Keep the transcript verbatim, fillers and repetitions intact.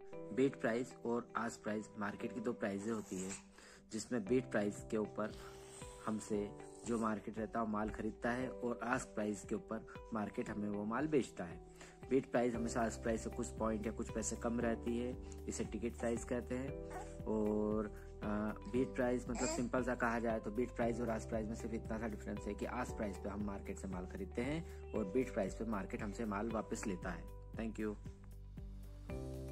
Beat price और ask price market की दो प्राइजें होती है, जिसमें बीट प्राइस के ऊपर हमसे जो मार्केट रहता है वो माल खरीदता है और आस्क प्राइस के ऊपर मार्केट हमें वो माल बेचता है। बीट प्राइस हमेशा आस्क प्राइस से कुछ पॉइंट या कुछ पैसे कम रहती है, इसे टिकट प्राइस कहते हैं। और बीट प्राइस मतलब सिंपल सा कहा जाए तो बीट प्राइस और आस्क प्राइस में सिर्फ इतना सा डिफरेंस है कि आस्क प्राइस पे हम मार्केट से माल खरीदते हैं और बीट प्राइस पे मार्केट हमसे माल वापस लेता है। Thank you.